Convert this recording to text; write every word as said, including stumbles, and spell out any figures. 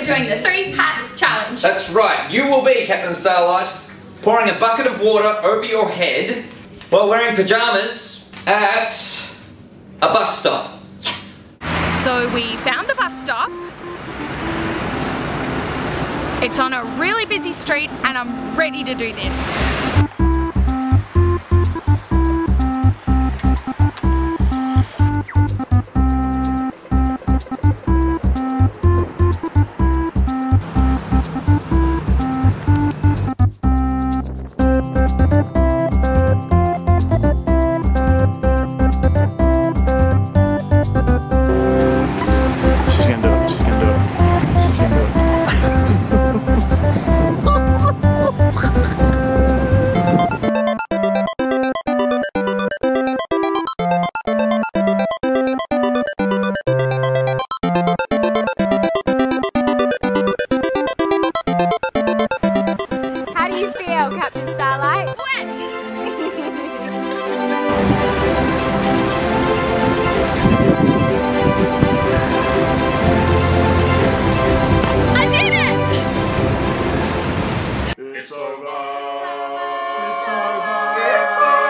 we're doing the three hat challenge. That's right, you will be Captain Starlight, pouring a bucket of water over your head while wearing pyjamas at a bus stop. Yes! So we found the bus stop. It's on a really busy street and I'm ready to do this. How do you feel, Captain Starlight? Wet! I did it! It's over! It's over! It's over!